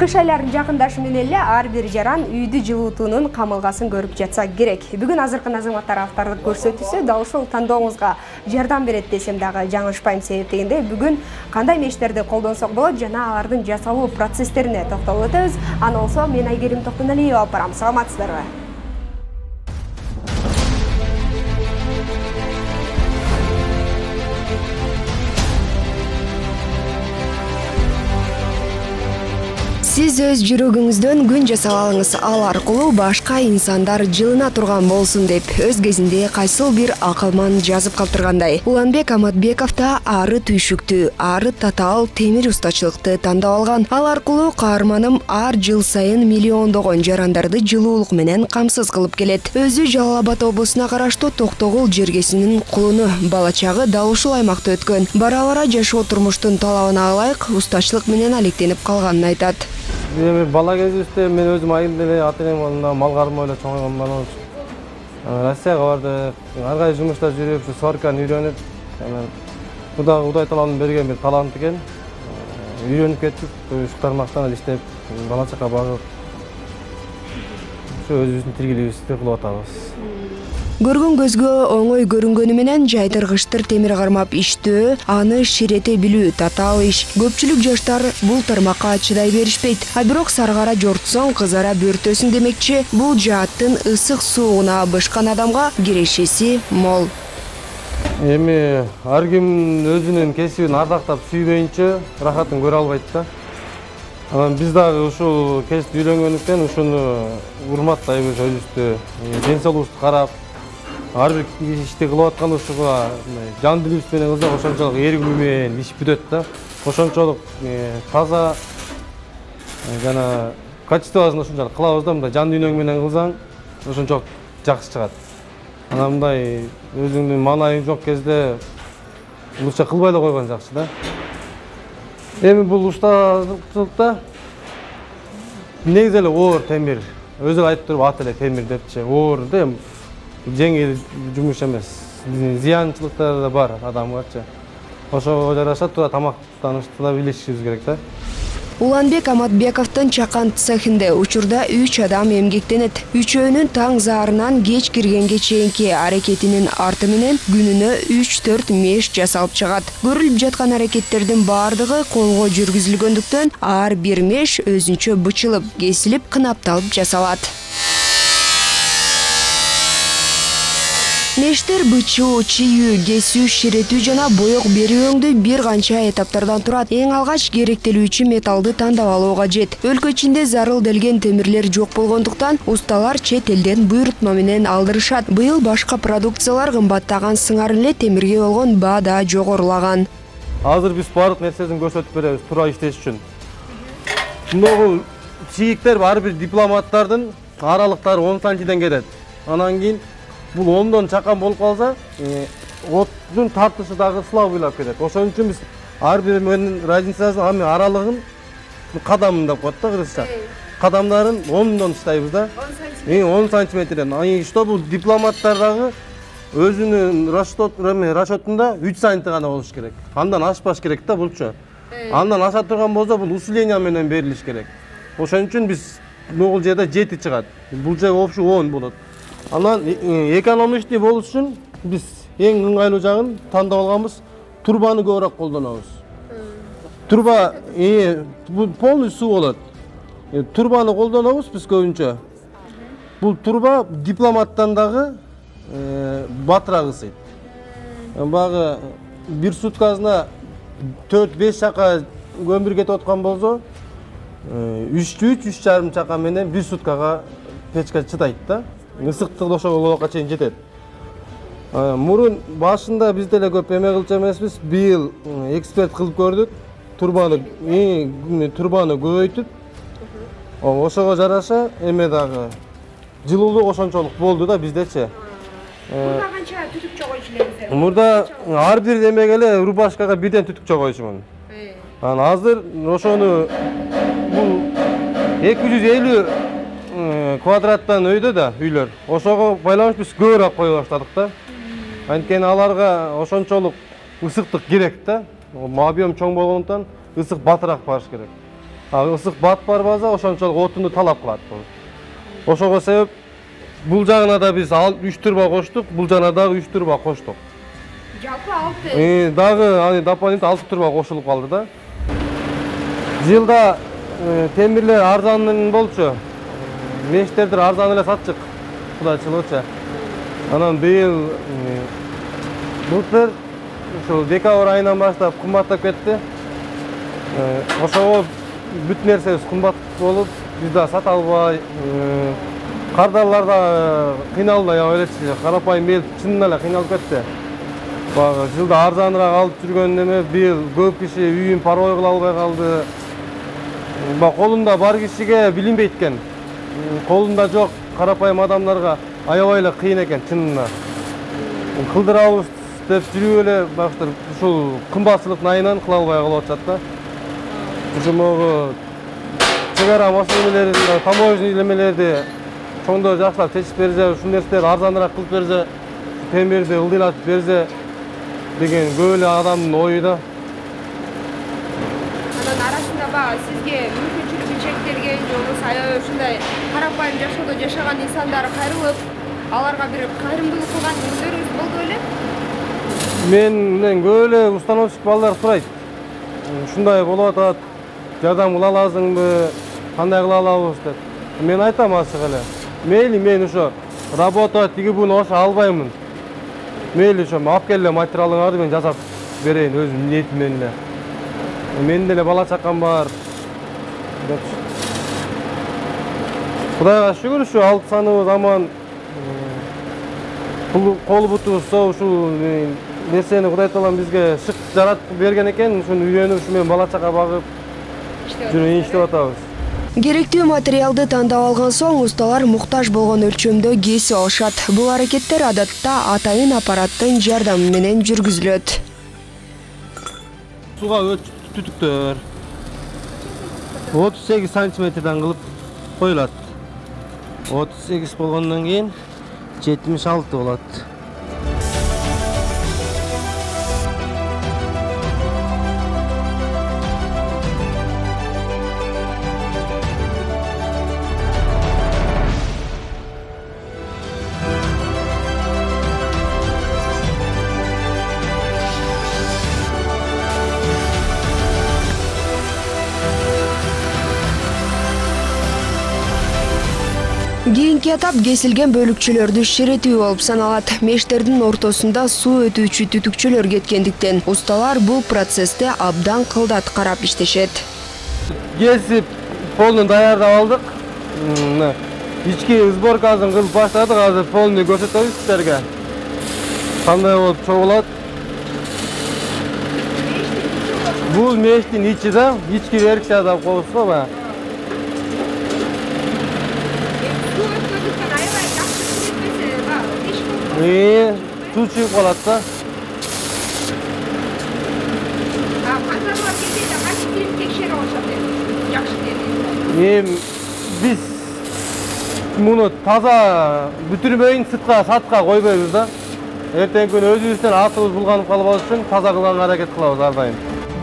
Кыш айларын жакындашы менен эле ар бир жаран үйдү жылуутуунун камылгасын көрүп жатса керек. Бүгүн азыркы азаматтар авторлук көрсөтүүсү дал ушул тандооңузга жардам берет десем дагы жаңылышпайм. Себептегенде бүгүн кандай мештерди колдонсок болот жана алардын жасалуу процесстерине токтолуп өтөбүз. Аны болсо мен Айгерим Токтоналиева алып барам. Саламатсыздарбы? Сиз өз жүрөгүңүздөн күн жасалаңыз, ал аркылуу башка инсандар жылына турган болсун деп өз кезинде кайсыл бир акылман жазып калтыргандай. Уланбек Аматбеков да ары түйшүктүү, ары татаал темир устачылыкты тандап алган. Ал аркылуу каарманым ар жыл сайын миллиондогон жарандарды жылуулук менен камсыз кылып келет. Өзү Жалал Абад облусуна караштуу Токтогул жергесинин кулуну, бала чагы дал ушул аймакта өткөн. Бара-бара жашоо турмуштун талабына ылайык устачылык менен алектенип калганын айтат. Бала кезибизде мен өзүм айылда эле ата-энем алдында мал кармоо эле чоңойгон. Россияга бардык, ар кайсы жумушта жүрүп, сварканы үйрөнүп, Кудай талабын берген бир талант экен. Үйрөнүп кеттик, ушу тармактан эле иштеп, бала чака багып, ушу өзүбүздүн тиргелигибизди кылып атабыз. Көргөн көзгө оңой көрүнгөнү менен жайдыргычтыр темир кармап иштөө, аны ширете билүү татаал иш. Көпчүлүк жаштар бул тармакка чыдай беришпейт. А бирок саргара жортсоң кызара бөртөсүн демекчи, бул жааттын ысык сууна бышкан адамга кирешеси мол. Эми ар ким өзүнүн кесибин ардактап сүйбөйүнчө рахатын көрө албайт да. Анан биз дагы ушул кесипти үйрөнгөндүктөн ушуну урматтайбыз, өзүбүздү ден соолугубузду карап, ар бир ишти кылып атканда ушуга жан дилибиз менен кылсак ошончолук эргүү менен иш бүтөт да. Ошончолук таза жана качествосын ошончолук кылабыз да. Мындай жан дүйнөң менен кылсаң ошончолук жакшы чыгат. Анан мындай өзүңдүн маанайың жок кезде лучше кылбай эле койгон жакшы да. Эми бул устачылыкта негизи эле оор темир. Өзү айтып туруп ат эле темир депчи. Оор да, жеңил жумуш эмес. Зыянчылыктары да бар адамгачы. Ошого жараша тура тамактанышты да билишибиз керек да. Уланбек Аматбековдун чакан цехинде учурда 3 адам эмгектенет. Үчөөнүн таң заарынан кеч киргенге чейинки аракетинин арты менен күнүнө 3-4 меш жасалып чыгат. Көрүлүп жаткан аракеттердин баардыгы колго жүргүзүлгөндүктөн ар бир меш өзүнчө бычылып, кесилип, кынапталып жасалат. Мештер бычуу, чийүү, кесүү, ширетүү жана боек берүүңдүү бир канча этаптардан турат. Эң алгач керектелүүчү металлды тандап алуу кажет. Өлкө ичинде зарыл делген темирлер жок болгондуктан усталар чет элден буйрутма менен алдырышат. Быйыл башка продукциялар кымбаттаган сыңары эле темирге болгон баа да жогорулаган. Азыр биз баардык нерсесин көрсөтүп беребиз туура иштеш үчүн. Могу чийиктер ар бир дипломаттардын аралыктары 10 сантиден кетет. Анан кийин бул 10дон чакан болуп калса, оттун тартышы дагы слабыйлап кетет. Ошон үчүн биз ар биринин разницасын, аралыгын кадам деп коет да кыргызча. Кадамдарын 10дон иштейбиз да. 10 сантиметрден. Что бул дипломаттар дагы өзүнүн расчетунда 3 сантиметр гана болуш керек. Андан ашпаш керек да булчу. Андан аша турган болсо бул усиление менен берилиш керек. Ошон үчүн биз могул жерде 7 чыгат. Бул жерде общий 10 болот. Анан экономичный болуш үчүн биз эң ыңгайлуу жагын тандап алганбыз, турбаны көбүрөөк колдонобуз. Турба бул полный суу болот. Турбаны колдонобуз биз көбүнчө. Бул турба дипломаттан дагы батыраак ысыйт. Багы бир суткасына 4-5 чака көмүр кетип аткан болсо, 3-3,5 чака менен 1 суткага печка чыдайт да. Ысыктык ошого убакка чейин жетет. Мурун башында биз деле көп эме кылчу эмеспиз. Быйыл эксперт кылып көрдүк. Турбаны көбөйтүп, ошого жараша эме дагы жылуулук ошончолук болду да биздечи. Мурда канча түтүк чогойчу элеңиз? Мурда ар бир эмеге эле рубашкага бирден түтүк чогойчумун. Анан азыр ошону бул 250 квадраттан өйдө да үйлөр. Ошого байланыш биз көбүрөөк кое баштадык да. Анткени аларга ошончолук ысыктык керек да. Объем чоң болгондуктан ысык батыраак барыш керек. Ысык бат барбаса ошончолук отунду талап кылат бул. Ошого себеп бул жагына да биз 3 турба коштук, бул жагына дагы 3 турба коштук. Жалпы 6. Дагы дополнительно 6 турба кошулуп калды да. Жылда темирлер арзан болчу. Мештердер арзан эле сатчык. Кудайчылыгыча. Анан быйыл былтыр ушул декабрь айынан баштап кымбаттап кетти. Ошого бүт нерсебиз кымбат болуп, биз да сата албай, кардарлар да кыйналды, элечи карапайым эл чынын эле кыйналып кетти. Багы жылда арзаныраак алып жүргөн эме быйыл көп киши үйүн парой кыла албай калды. Колунда бар кишиге билинбейт экен. Колунда жок карапайым адамдарга аябай эле кыйын экен чынына. Кылдырабыз деп жүрүп эле бактыр ушул кымбатчылыктын айынан кыла албай калып атат да. Ушул чегара маселелерин, таможня немелерди чоңдоо жакшылап чечип берсе, ушул нерселерди арзаныраак кылып берсе, темирди ылдыйлатып берсе деген көп эле адамдын ою да. Анан арасында багы сизге мүмкүнчүлүгү чектелген же болбосо аябай ушундай карапайым жашоодо жашаган инсандар кайрылып, аларга бир кайрымдуулук кылган күндөрүңүз болду беле? Менден көп эле установщик балдар сурайт. Ушундай болуп атат, жардам кыла аласыңбы, кандай кыла алабыз деп. Мен айтам ачык эле. Мейли мен ошо работа тиги буну ошо албаймын. Мейли ошо алып келе материалыңарды мен жасап берейин өзүм ниетим менен эле. Менин деле бала чакам бар. Кудайга шүгүр ушу алып саныбыз аман. Кол бутубуз соо ушул нерсени Кудай Таалам бизге шык жаратып берген экен, ушуну үйрөнүп ушу менен бала чака багып жүрүп иштеп атабыз. Керектүү материалды тандап алган соң усталар муктаж болгон өлчөмдө кесип алышат. Бул аракеттер адатта атайын аппараттын жардамы менен жүргүзүлөт. Суга түтүктөр 38 сантиметрден кылып коюлат. 38 болгондон кийин 76 болот. Кийинки этап кесилген бөлүкчөлөрдү ширетүү болуп саналат. Мештердин ортосунда суу өтүүчү түтүкчөлөр кеткендиктен усталар бул процессте абдан кылдат карап иштешет. Кесип, полный даярдап алдык. Ички сборкасын кылып баштадык, азыр полный көрсөтөбүз силерге. Кандай болуп чогулат? Бул мештин ичи да, ички версия деп коебуз го. Суу чыгып калат да. Канталар келгенде кайсы фильм текшерип алышат эми? Жакшы деди. Биз муну таза бүтүрбөйүн сатка койбойбуз да. Эртеңки күнү өзүбүздөн атыбыз булганып калбаш үчүн таза кылганга аракет кылабыз ар дайым.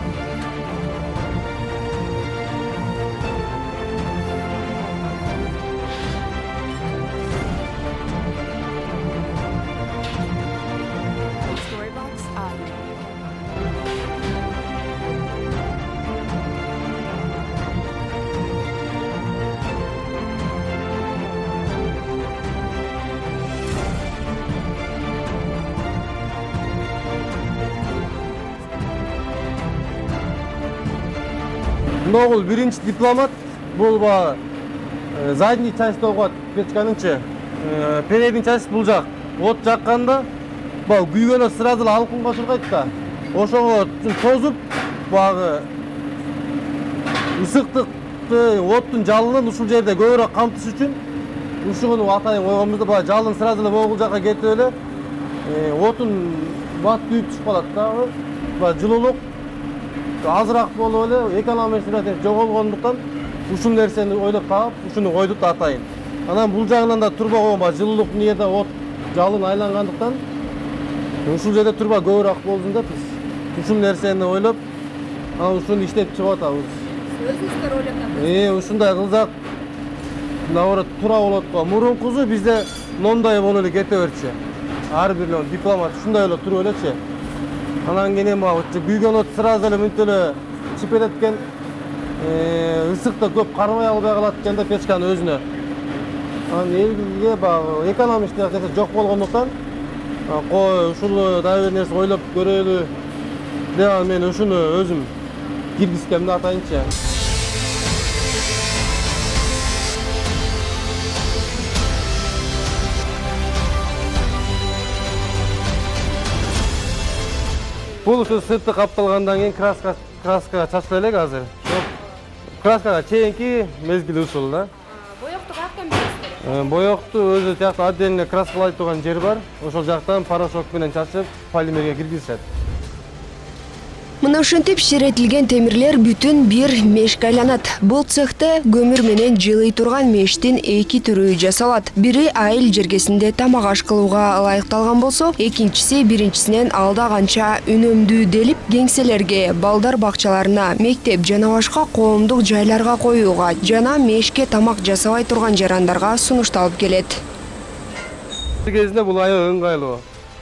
Ногул биринчи дипломат, бул задний часть деп коет печканынчы. Передний часть бул жак. От жакканда күйгөнө сразу эле алкынга чуркайт да. Ошого тозуп, багы ысыктыкты, оттун жалынын ушул жерде көбүрөөк камтыш үчүн ушуну атайын койгонбуз. Жалын сразу эле могул жакка кетип эле отун бат күйүп түшүп калат да. Жылуулук азыраак болуп эле экономиясы жоголгондуктан ушул нерсени ойлоп таап, ушуну койдук да атайын. Анан бул жагынан да турба койгонбуз. Жылуулук ниеде от жалын айлангандыктан ушул жерде турба көбүрөөк болсун деп биз ушул нерсени ойлоп, анан ушуну иштеп чыгып атабыз. Өзүңүздөр ойлоп таптыңыз. Ушундай кылсак наоборот туура болот го. Мурункусу бизде мындай болуп эле кете берчи. Ар бир дипломат ушундай эле туруп элечи. Анан кийин күйгөн от сразу эле мынтип эле чипет эткен. Ысыкта көп кармай албай калат экен да печканын өзүнө. Анан элге баягы экономичный нерсе жок болгондуктан кой ушул дагы бир нерсе ойлоп көрөлү деп мен ушуну өзүм киргизгем да атайынчы. Бул сырты капталгандан кийин краскага чачыла элек азыр. Краскага чейинки мезгил ушул да. Боёкту каяктан бересиздер? Боёкту өзү тиякта отдельно краскалай турган жер бар. Ошол жактан порошок менен чачып полимерге киргизишет. Мына ушинтип ширетилген темирлер бүтүн бир мешке айланат. Бул цехте көмүр менен жылый турган мештин эки түрү жасалат. Бири айыл жергесинде тамак аш кылууга ылайыкталган болсо, экинчиси биринчисинен алда канча үнөмдүү делип кеңселерге, балдар бакчаларына, мектеп жана башка коомдук жайларга коюуга жана мешке тамак жасабай турган жарандарга сунушталып келет. Кезинде бул аябай ыңгайлуу.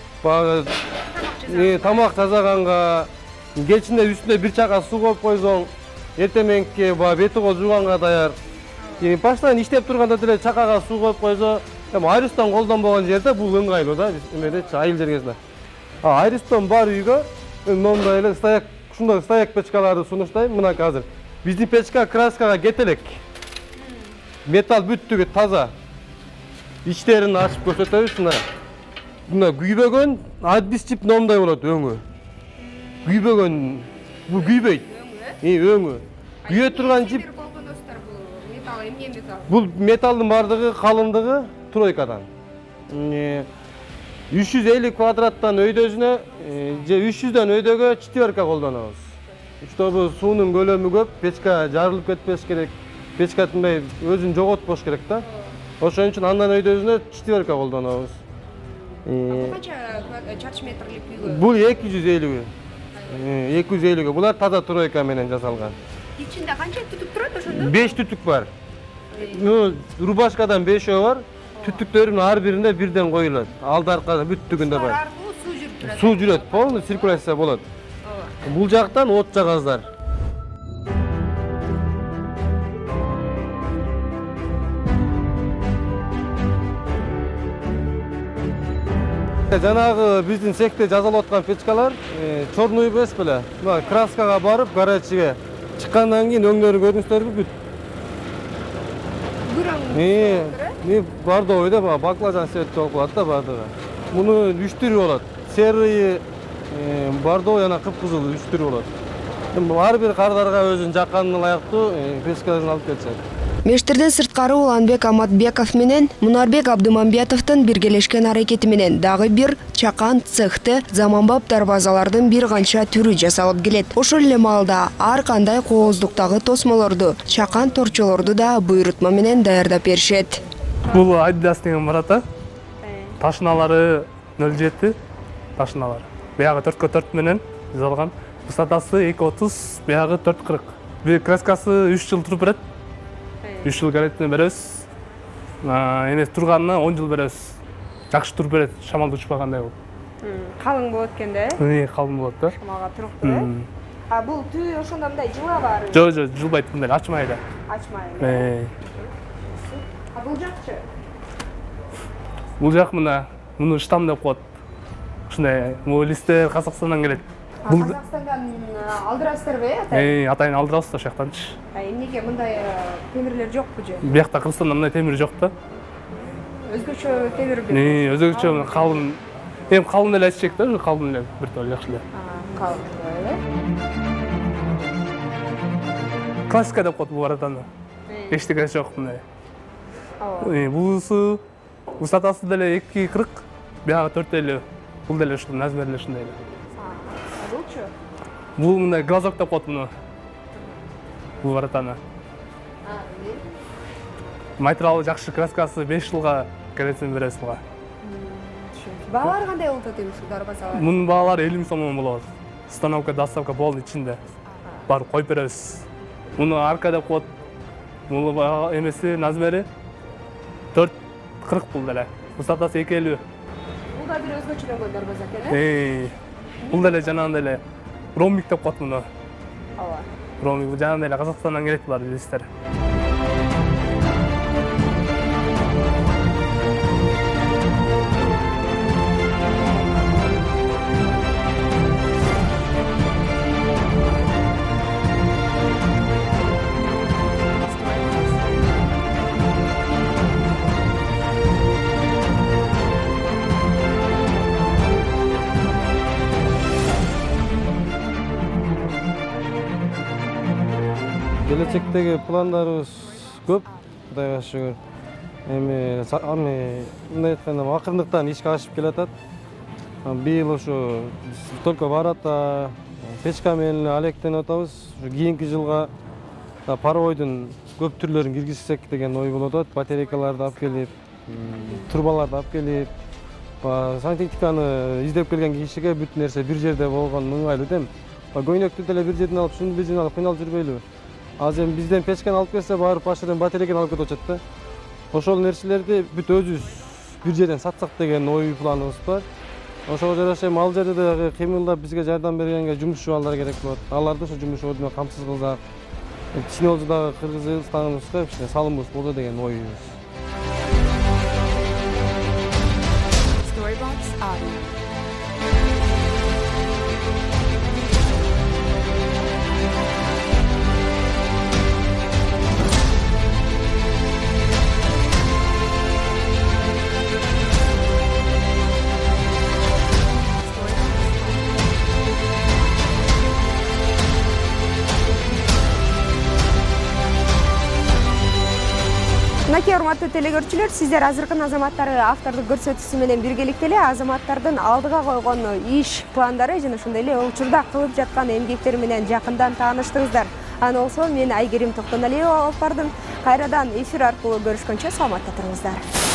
Тамак жасаганга кечинде үстүнө бир чака суу коюп койсоң, эртеменки бети кол жууганга даяр. Баштан иштеп турганда деле чакага суу коюп койсо, айрыстон колдонбогон жерде бул ыңгайлуу да, эмедечи айыл жергесинде. Айрыстон бар үйгө мындай эле стояк, ушундай стояк печкаларды сунуштайм. Мына азыр биздин печка краскага кете элек. Металл бүттүгү таза. Ичтерин ачып көрсөтөбүз. Мына күйбөгөн аддис чип номдай болот өңү. Күйбөгөн, бул күйбөйт. Өңү. Күйө турган жип. Металл, эмне металл? Бул металдын бардыгы калындыгы тройкадан. 350 квадраттан өйдөсүнө же 300дан өйдөгө четверка колдонобуз. Чтобы суунун көлөмү көп, печка жарылып кетпеш керек. Печка тынбай өзүн жоготпош керек да. Ошон үчүн андан өйдөсүнө четверка колдонобуз. Бул канча чарчы метрлик үйгө? Бул 250. 250ге. Булар таза тройка менен жасалган. Ичинде канча түтүк турат ошондо? 5 түтүк бар. Рубашкадан 5 бар. Түтүктөрүн ар биринде бирден коюлат. Алды аркада бүттүгүндө бар. Суу жүрүп турат. Суу жүрөт, полный циркуляция болот. Бул жактан от жагаздар. Жанагы биздин цехте жасалып аткан печкалар чорный эмес беле. Мына краскага барып, гаражга чыккандан кийин өңдөрү көрүнүштөрбү бүт. Бардо ойда баклажан цвет болуп калат да бардыгы. Муну 3 түрү болот. Серый, бардо жана кыпкызыл 3 түрү болот. Ар бир кардарга өзүнүн жакканына ылайыктуу печкаларын алып келишет. Мештерден сырткары Уланбек Аматбеков менен Мунарбек Абдымамбетовдун биргелешкен аракети менен дагы бир чакан цехте заманбап дарбазалардын бир канча түрү жасалып келет. Ошол эле маалда ар кандай кооздуктагы тосмолорду, чакан торчолорду да буйрутма менен даярдап беришет. Бул Adidas деген барата. Ташыналары 07 ташыналар. Биягы 4x4 менен жасалган. Высотасы 2.30, биягы 4.40. Бир краскасы 3 жыл туруп берет. 3 жыл гарантия беребиз. Эне турганына 10 жыл беребиз. Жакшы туруп берет, шамалды учпагандай болуп. Калың болот экен да? Калың болот да. Шамалга туруктуу э? Бул түү ошондо мындай жылабары? Жок, жылбайт мындай, ачмайт. Ачмайт. Бул жакчы? Бул жак муну штам деп коет. Ушундай листтер Казакстандан келет. Казакстандан алдырасыздарбы, атай? Атайын алдырабыз ошол жактанчы. Эмнеге мындай темирлер жокпу же? Биякта Кыргызстанда мындай темир жок да. Өзгөчө темир бир. Өзгөчө калын. Калын эле айтышек да, калын эле бир топ жакшы эле. Калын эле. Классика деп коет бул баратаны. Эчтеке жок мындай. Булусу высотасы деле 2.40, биягы 4.50. Бул деле ушул размери ушундай эле. Булчу? Бул мындай глазок деп коет муну. Бул баратаны. Материалы жакшы, краскасы 5 жылга гарантия беребиз буга. Баалары кандай болуп атат ушул дарбазалар? Мунун баалары 50 миң сомдон болот. Установка, доставка болду ичинде. Барып коюп беребиз. Муну арка деп коет. Бул эмеси назмери 4.40 бул деле. Высотасы 2.50. Бул да бир өзгөчөлөнгөн дорбоз экен, Бул деле жанагындай эле ромик деп коет муну. ооба. Ромик жанагындай эле Казакстандан келет булар билесиздер. Келечектеги пландарыбыз көп, Кудайга шүгүр. Эми мындай айтканда акырындыктан ишке ашып келатат. Быйыл ошо только барата печка менен алектенип атабыз. Кийинки жылга паровойдун көп түрлөрүн киргизсек деген ой болуп атат. Батарейкаларды алып келип, трубаларды алып келип, сантехниканы издеп келген кишиге бүт нерсе бир жерде болгон ыңгайлуу дем. Көйнөктү деле бир жерден алып, шуну бир жерден алып кыйналып жүрбөйлүбү? Азыр эми бизден печканы алып келсе, барып башынан батарейканы алып кетип атышат да. Ошол нерселерди бүт өзүбүз бир жерден сатсак деген ой планыбыз бар. Ошого жараша эми ал жерде дагы кыймылдап бизге жардам бергенге жумушчу балдар керек болот. Аларды ошо жумуш ордуна камсыз кылсак, кичине болсо дагы Кыргызстаныбызга кичине салымыбыз болду деген оюбуз. Storybox Audio. Мынакей урматтуу телегөрүүчүлөр, сиздер азыркы азаматтары автордук көрсөтүүсү менен биргеликте эле азаматтардын алдыга койгон иш пландары жана ошондой эле учурда кылып жаткан эмгектери менен жакындан тааныштыңыздар. Аны болсо мен Айгерим Токтоналиева алып бардым. Кайрадан эфир аркылуу көрүшкөнчө саламатта туруңуздар.